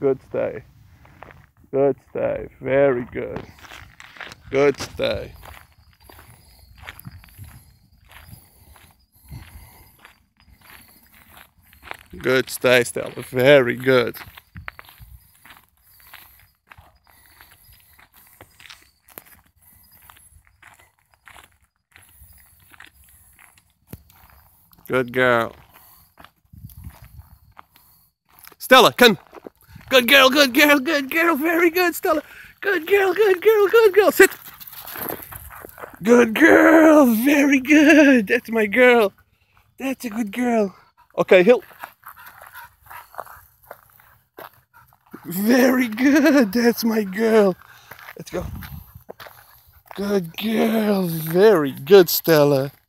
Good stay. Good stay. Very good. Good stay. Good stay, Stella. Very good. Good girl. Stella, come. Good girl, good girl, good girl. Very good, Stella. Good girl, good girl, good girl. Sit. Good girl. Very good. That's my girl. That's a good girl. Okay, Hill. Very good. That's my girl. Let's go. Good girl. Very good, Stella.